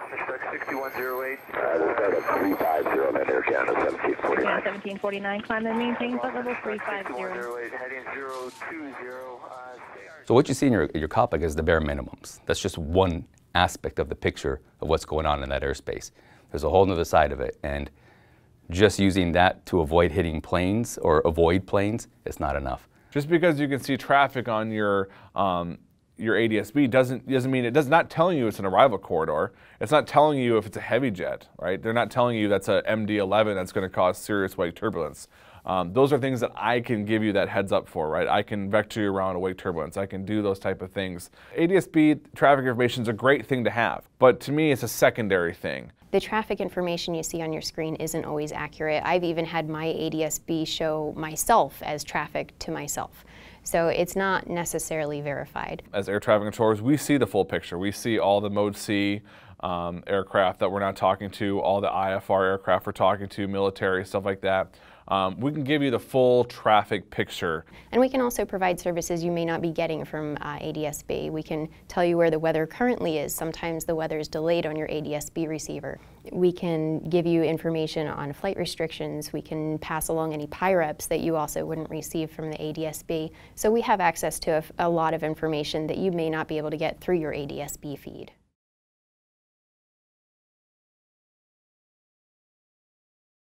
Respect 6108. This is 350 on that Air Canada 1749. Yeah, 1749, climb and maintain flight level 350. 6108, heading 020. So what you see in your cockpit is the bare minimums. That's just one aspect of the picture of what's going on in that airspace. There's a whole other side of it, and just using that to avoid hitting planes or avoid planes is not enough. Just because you can see traffic on your ADS-B doesn't mean it's not telling you it's an arrival corridor. It's not telling you if it's a heavy jet, right? They're not telling you that's a MD-11 that's going to cause serious wake turbulence. Those are things that I can give you that heads up for, right? I can vector you around a wake turbulence. I can do those type of things. ADS-B traffic information is a great thing to have, but to me it's a secondary thing. The traffic information you see on your screen isn't always accurate. I've even had my ADS-B show myself as traffic to myself. So it's not necessarily verified. As air traffic controllers, we see the full picture. We see all the Mode C aircraft that we're not talking to, all the IFR aircraft we're talking to, military, stuff like that. We can give you the full traffic picture. And we can also provide services you may not be getting from ADS-B. We can tell you where the weather currently is. Sometimes the weather is delayed on your ADS-B receiver. We can give you information on flight restrictions. We can pass along any PIREPs that you also wouldn't receive from the ADS-B. So we have access to a lot of information that you may not be able to get through your ADS-B feed.